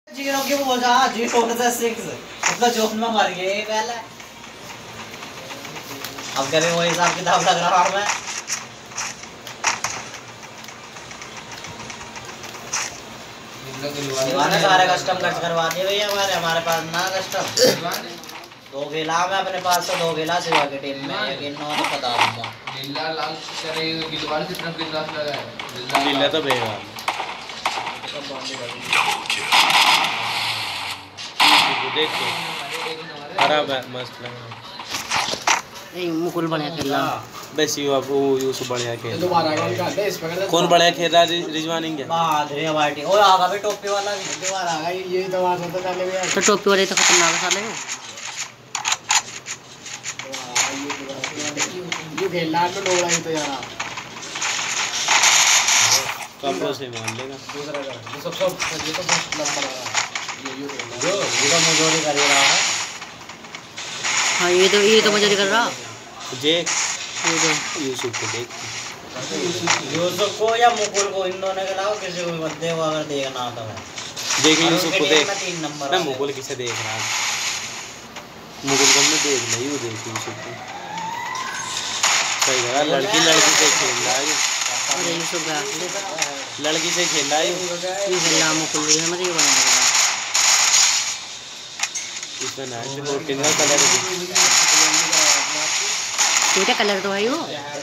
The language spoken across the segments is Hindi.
जीरो की वो जा जीरो का 6 उसका जोन में मर गए पहले। अब करे वो हिसाब किताब लग रहा है। मैं सारे कस्टम खर्च करवा दिए भैया हमारे पास ना कस्टम 2 खेला मैं अपने पास से 2 खेला सिवा के टीम में यकीन ना तो बता दूंगा। लीला लाल करे गिलवाल कितना कितना लगा है लीला तो बेगा देख तो खराब है मस्त लगा नहीं मुकुल बढ़िया खेल रहा बस यू अब वो यूसुफ बढ़िया खेल दोबारा गन का दे इस पे कौन बढ़िया खेल रहा है रिजवान इंगे बादरे वाटी ओए आगा भी टोपी वाला भी दोबारा आ गई ये दवा तो पहले भी तो टोपी वाले तो खतरनाक साले ये खेलना में डोला ही तो यार कपड़ों से मान लेगा दूसरा का ये सब ये तो फर्स्ट नंबर आ रहा जो ये मजदूरी कर रहा है। हाँ ये तो मजदूरी कर रहा जे ये तो यूसुफ को देख यूसुफ को या मुकुल को इन दोनों के अलावा किसी को बंदे को अगर देखना तो है देख यूसुफ को देख 3 नंबर मैं मुकुल किसे देख रहा मुकुल को मैं देख नहीं वो देख यूसुफ को सही है लड़की से खेल रहा है अरे यूसुफ का लड़की से खेल रहा है ये खेलना मुकुल है मतलब ये बना रहा इसमें ना है प्रोटीन का कलर है कलर तो है वो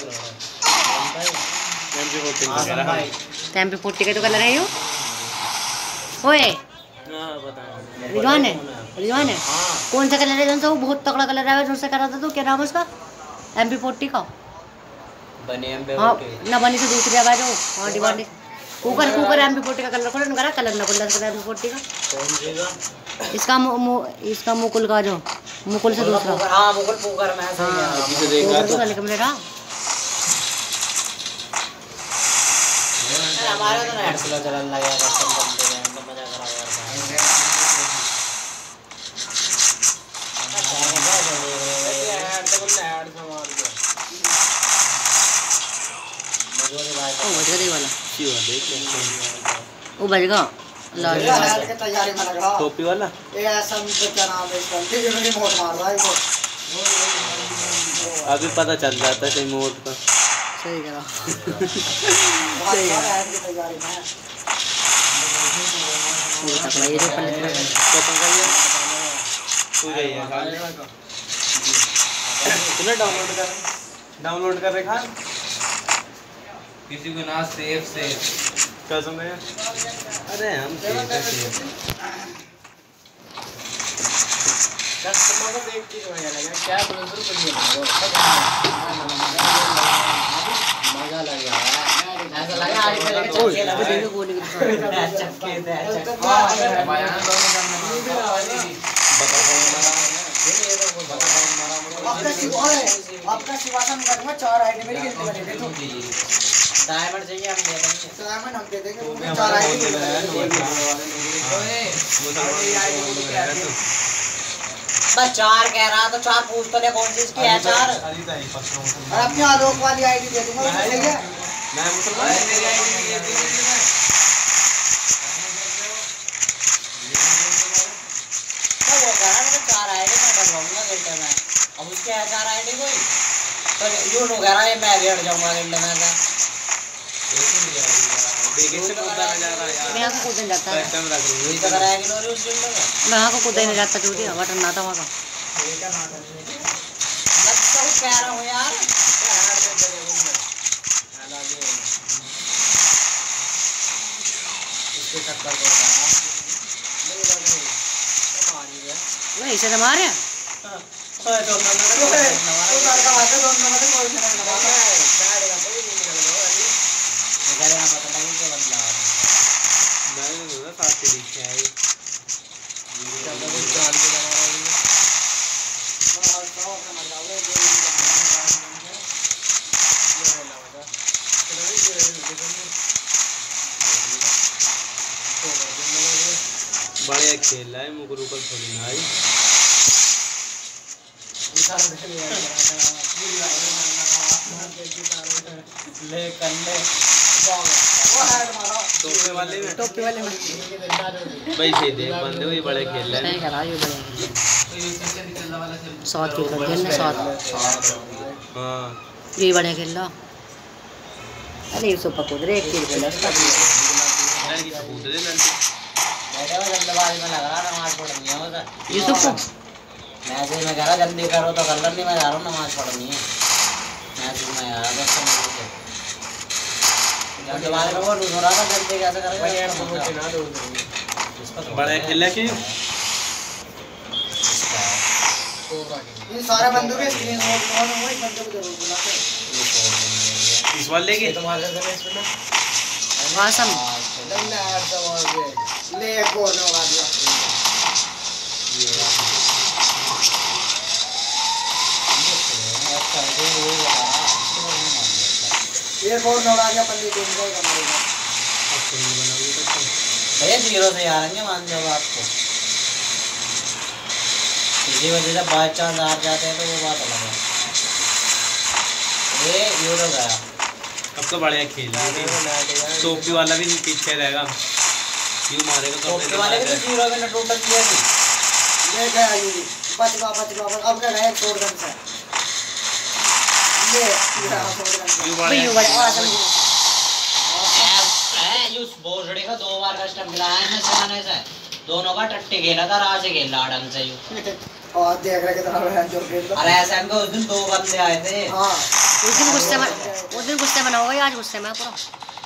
टाइम पे 40 का तो कलर है यो ओए रिजवान है कौन सा कलर है जो वो बहुत तगड़ा कलर है जो से करा था तो क्या नाम है उसका MP40 का बनी MP40 हाँ ना बनी से दूसरी आवाज हो हाँ डिमांड कुकर MP40 का कलर कौन करा कलर ना कलर MP40 का इसका मुकुल का जो मुकुल से दूसरा हां मुकुल पुकर में ऐसे जिसे देखा तो मेरा हमारे तो नेट स्लो चलने लगा कस्टम बनते हैं तो मजा करा यार वो बजेगा तैयारी में लग रहा टोपी वाला ये ऐसा क्या नाम है इसका ये मेरी मोट मार रहा है इसको अभी पता चल जाता है मोट का सही करा तैयारी में ये जो पहले तू जाइए तूने डाउनलोड कर रखा किसी को ना सेफ कसम है अरे हम सेफ कस्टमर को देख के मजा लगा क्या प्रोसेसर पर ये मजा लग गया ऐसा लगा आज पहले के चक्के लगे देखो गोली के चक्के दे हां बयान दोनों करना आपका शिवासन करूंगा 4 आईडी मेरी गिनती में दे दो डायमंड चाहिए हम दे देंगे डायमंड हम दे देंगे वो 4 आईडी बस 4 कह रहा तो 4 पूछ तो ले कौन सी इसकी है 4 और अपनी आलोक वाली आईडी दे दूंगा वो सही है मैं मुसलमान मेरी आईडी ये थी वो कह रहा है 4 आईडी मैं बनवाऊंगा घंटे में अब उसके है 4 आईडी कोई तो यूं नो कह रहा है मैं भी हट जाऊंगा घंटे में का देखिए से पता नहीं जा रहा यार मैं आपको कूदने जाता है कैमरा रख वही तो कराएगी नो उस दिन में मैं आपको कूदने नहीं जाता चोटी बटन ना था वहां का लगता है कह रहा हूं यार इसके चक्कर में नहीं लग रही मारी है नहीं इसे तो मारे तो लड़का बात है दोनों में कोई नहीं लगा गाड़ी का कोई नहीं लगा गाड़ी का पता नहीं क्या बदला मैं ना साथ के लिखे है चलो भी चाल के लगा रहा हूं और तो समझ जाओ ये लगा चलो बढ़िया खेल रहा है मुकुल ऊपर थोड़ी ना आई ले कर ले टोपे वाले में टोपी वाले में भाई से दे बंदे हुई बड़े खेल रहे सही करा ये बड़े शॉट खेल रहे हैं ना शॉट हां ये बड़े खेल रहा अरे यूसुफ कूद रहे एक खेल खेला उसका लड़की कूद दे लड़की बैठे हो जल्दबाजी में लगा रहा नमाज पढ़नी है उधर यूसुफ को मैसेज में कह रहा जल्दी करो तो कर नहीं मैं जा रहा हूँ नमाज पढ़नी है मैसेज में यार दोस्तों मुझे जल्दबाजी में वो लूज हो रहा था जल्दी कैसे करेगा यार तो मुझे ना दो बड़ा खेला कि ये सारे बंदूक के स्क्रीन शॉट कौन है वही बंदे को जरूर बुलाते इस वाले के तुम्हारे से इसमें वासम डंडा यार तो और ले एक और लगा दिया ये और लगा दिया पल्ली देख जाएगा हमारे भैया जीरो से आ रहेंगे मान जाओ आपको इसी वजह से बाई चांस हार जाते हैं तो वो बात अलग है ये यूरो गया अब तो बढ़िया खेल रहा है टोपी वाला भी पीछे रहेगा यूं मारेगा तो टोपी वाले भी तो जीरो में टोटल किया थी ये गया ये बच गया अब क्या गया छोड़ गन से ये यूं भाई बढ़िया ये बड़े वासम यूस बोझड़े का 2 बार कस्टम मिलाया है समाने से दोनों का टट्टे खेला था राज खेला ढंग से यू और देख रहे कितना है जो खेल अरे ऐसे हमको उस दिन 2 बंदे आए थे हां उस दिन गुस्से में ना होगा आज गुस्से में पूरा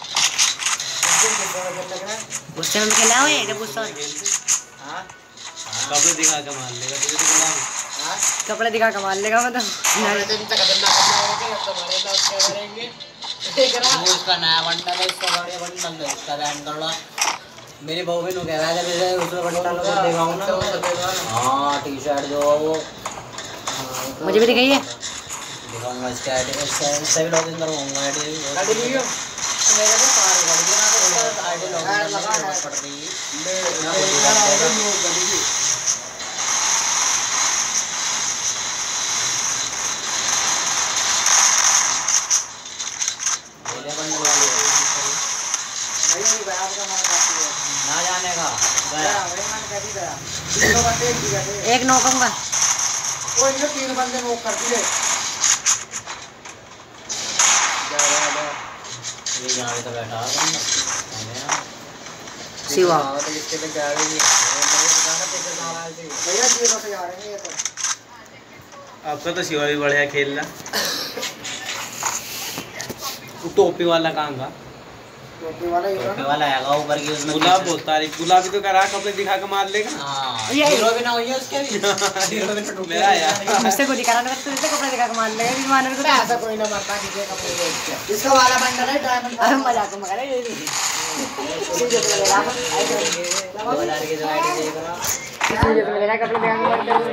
गुस्से में खेला है जब गुस्सा हां कपड़े दिखा के मार लेगा तुझे तो बुला हां कपड़े दिखा कमाल लेगा मतलब हमारे दिन तक खतरनाक करना होगा अब तुम्हारे साथ क्या करेंगे देख रहा वो उसका नया बंडल है इसका बढ़िया बंडल है उसका बैंड कर लो मेरी बहू भी नु कह रहा है जब इसे उसमें बंडल को दिखाऊं ना हां टी-शर्ट जो वो मुझे भी दिखाइए दिखाऊंगा इसके आईडी इससे भी लॉगिन करूंगा आईडी गाड़ी लीजिए मेरे को सारी कर दिया ना तो आईडी लॉगिन करना पड़ रही ना जाने का एक नौकूंगा वो इनके 3 बंदे नोक कर दिए ये यहाँ तो बैठा है शिवा इसके पे क्या है भैया जी से जा रहे हैं ये तो आपका तो शिवा भी बढ़िया खेल रहा टोपी वाला कहाँ का टोपी वाला ही टोपी वाला आएगा ऊपर की उसमें गुलाब बहुत तारीफ गुलाबी तो करा कपड़े दिखा के मार लेगा हाँ ये- हीरो भी ना हुई है उसके भी हीरो भी ना टोपी मेरा यार मुझसे को दिखाना तो तुझे कपड़े दिखा के मार लेगा भी मारने को तो ऐसा कोई ना मरता किसी का कपड़े देख के इसका वाला बंडल है डायमंड अरे मजाक मगर है 2000 की जो आईडी देख रहा मेरा कपड़े दिखा के मारते हो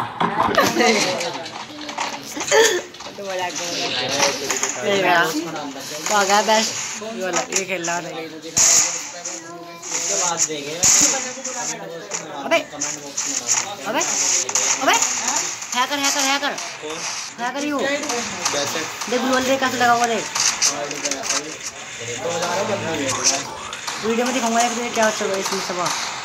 तो मजाक कर रहा है तो आ गया बेस्ट ये वाला ये खेल रहा है उसके बाद देखे अबे कमेंट बॉक्स में अबे अबे hacker hacker hacker hacker you कैसे देख बोल दे कैसे लगा हुआ देख वीडियो में दिखाऊंगा एक दिन क्या चल रहा है इसमें सब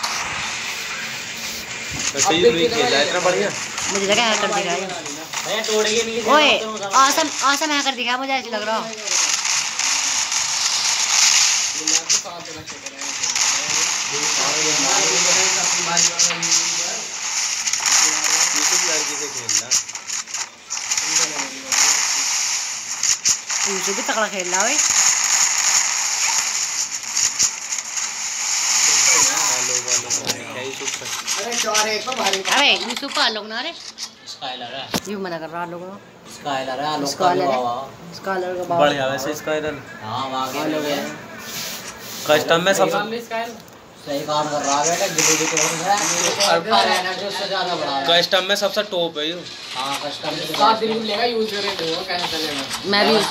सही नहीं खेला इतना बढ़िया मुझे लगा हैकर दिखा है भैया तोड़ेगी नहीं ओए आसम आसम हैकर दिखा मुझे ऐसे लग रहा लड़की से खेलना तुझे भी तगड़ा खेल रहा है क्या ही सुख अरे 4 एक पे भारी अबे यूसुफ का लोग ना रे स्काइलर है यू मना कर रहा लोगों स्काइलर है लोग स्काइलर है। का स्कॉलर का बाप बढ़िया वैसे इसका इधर हां वहां के लोग हैं कस्टम में सबसे सही काम कर रहा है बेटा गिल्ली की तोड़ है अल्फा एनर्जी उससे ज्यादा बड़ा है कस्टम में सबसे टॉप है यू हां कस्टम 7 दिन लेगा यूज करें तो कैसे चलेगा मैं भी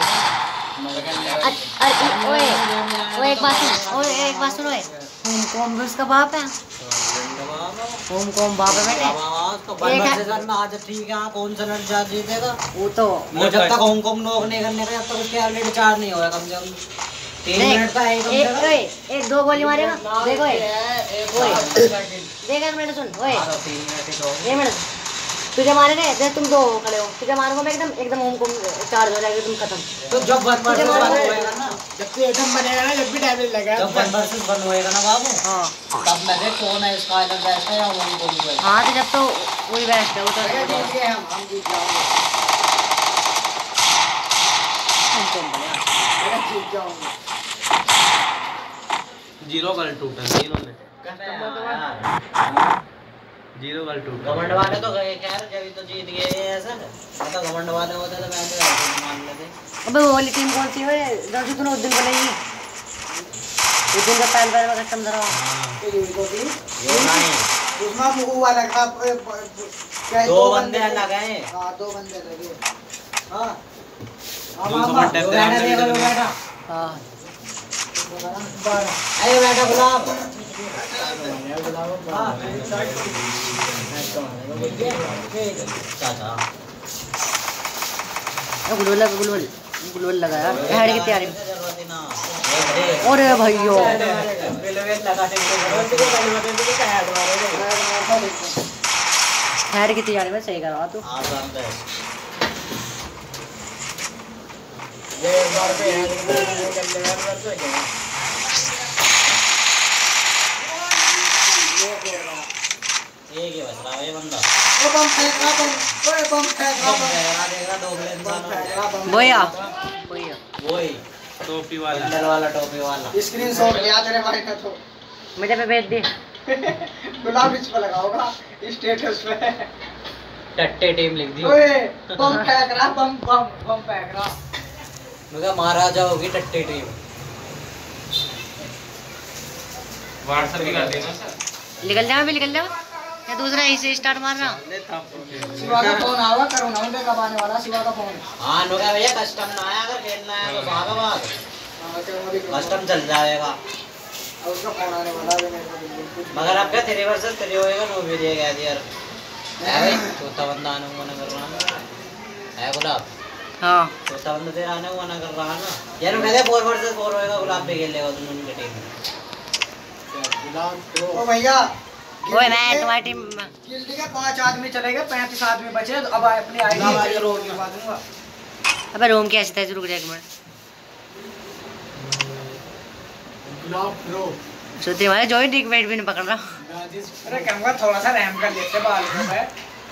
ओए ओए एक बात सुन ओए होम कॉम भी उसका बाप है होम कॉम बाप है बेटे तो बंदा सीजन में आज ठीक है कौन सा लड़ जा जीतेगा वो तो वो जब तक हांगकांग नॉक नहीं करने का जब तक उसके ऑलरेडी 4 नहीं होगा कम से कम 3 मिनट का है कम से कम। एक 2 गोली मारेगा देखो एक देख एक मिनट सुन ओए 3 मिनट ही तो। 1 मिनट तुझे मारेंगे जैसे तुम 2 खड़े हो तुझे मारूंगा मैं एकदम होम को चार्ज हो जाएगा एकदम खत्म। तो जब 1 वर्सेस 1 होएगा ना, जब तू एकदम बनेगा ना, जब भी डैमेज लगेगा जब 1 वर्सेस 1 होएगा ना बाबू, हाँ तब मैं देख कौन है इसका अलग बेस्ट है या वही को भी। हाँ तो जब तो वही बेस्ट है वो तो अरे जीत गए हम जीत जाओगे। अरे जीत जाओगे। 0 गल टूटा नहीं इन्होंने। 0 गल टूटा। घमंड वाले तो गए खैर, जब तो जीत गए ये ऐसा। मैं तो घमंड वाले होते तो मैं तो मान लेते। अबे वो वाली टीम कौन सी है जब से तूने उस दिन बोलेगी उस दिन का पहले में कस्टम धरा ये नहीं, उसमें वो वाला था क्या 2 बंदे अलग हैं। हाँ 2 बंदे लगे। हाँ बेटा हाँ अरे बेटा गुलाब चाचा गुलवल लगा यार हेड की तैयारी जरूरत ही ना। अरे भाइयों हेड की तैयारी में सही करा तू। ये एक बार पे है कर लेगा बस हो जाएगा। एक ही बच रहा है ये बंदा। ओ बम फेंक रहा बम, ओए बम फेंक रहा बम, देगा दोगले बम फेंक रहा बम। बोया वही टोपी वाला। अंदर वाला टोपी वाला। स्क्रीनशॉट लिया तेरे भाई का तो मुझे पे भेज दे गुलाब इस पे लगाओगा स्टेटस पे। टट्टे टीम लिख दी। ओए बम फेंक रहा बम बम बम फेंक रहा। मगर महाराजा होगी टट्टे टीम। व्हाट्सएप भी कर देना सर। निकल जा भी निकल जा या दूसरा ऐसे स्टार्ट मार रहा। शिवा का फोन आवा करो ना उनके कब आने वाला शिवा का फोन। हाँ नुका भैया कस्टम ना आया, अगर खेलना है तो भागा भाग हाँ तो वो भी कस्टम चल जाएगा। और उसका फोन आने वाला है मेरे मगर अब क्या 3 वर्सेस 3 होएगा, नो भी दिया गया यार। है भाई चौथा बंदा आने को मना कर रहा है गुलाब। हाँ चौथा बंदा तेरा आने को मना कर रहा है ना यार। मैं कहते 4 वर्सेस 4 होएगा, गुलाब भी खेल लेगा दोनों की टीम में। ओ भैया ओए मैं तुम्हारी टीम गिल्ड के 5 आदमी चले गए, 35 आदमी बचे। तो अब अपनी आईडी रोड करवा दूंगा। अबे रोम की ऐसे तेज रुक जा एक मिनट गुलाब प्रो सुधी हमारे जॉइंट एक वेट भी नहीं पकड़ रहा। अरे कहूँगा थोड़ा सा रैम कर लेते बाल को है।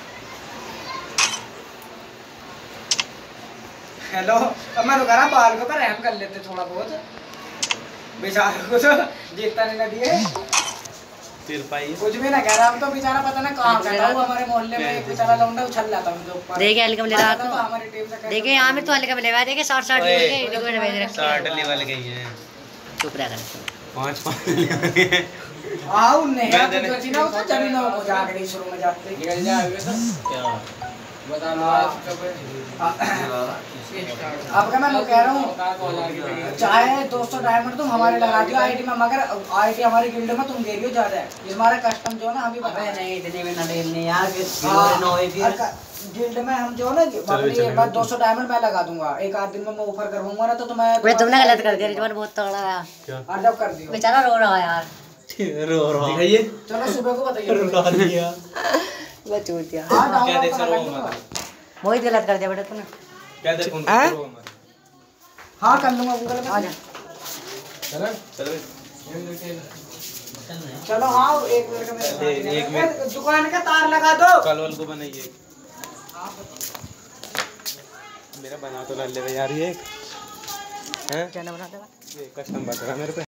हेलो अब मैं रुका रहा बाल को रैम कर लेते थोड़ा बहुत। बेचारे को तो जीतता नहीं ना दिए तिरपाई कुछ भी ना कह रहा। हम तो बेचारा पता ना कहाँ का था वो। हमारे मोहल्ले में एक बेचारा लौंडा उछल जाता उनके ऊपर। देखिए हल्का में ले रहा तो था। हमारी टीम से देखिए यहाँ में तो हल्का में ले रहा है। देखिए 60 ओए, रिकॉर्ड भेज रहे 60 लेवल गई है। चुप रह कर 5 हाँ उन्हें यार तो बची ना उसको जमीनों को जाके शुरू में जाते निकल जाएगा तो क्या बता लो अब क्या मैं लोग कह रहा हूँ चाहे 200 डायमंड तुम हमारे लगा दियो आईडी में, मगर आईडी हमारी गिल्ड में तुम गिरियो ज्यादा है। इस हमारा कस्टम जो है ना हम भी बता नहीं इतनी भी नडेल नहीं यार कि गिल्ड में हम जो है ना अपनी एक बार 200 डायमंड मैं लगा दूंगा। एक आध दिन में मैं ऑफर करवाऊंगा ना तो तुम्हें भाई तुमने गलत कर दिया। रिजवान बहुत तगड़ा है। और जब कर दियो बेचारा रो रहा है यार। रो रहा दिखाइए। चलो सुबह को बताइए। रुला दिया। मैं चूत दिया। हाँ क्या देख डाउनलोड रहे कर हो लूंगा। बहुत गलत कर दिया बेटा तूने। क्या देखो हाँ कर लूंगा गूगल पे। आ जा चलो चलो हाँ एक मिनट में एक मिनट। दुकान का तार लगा दो। कलवल को बनाइए। मेरा बना तो ले यार ये हैं क्या बना देगा ये कस्टम बच रहा मेरे पे।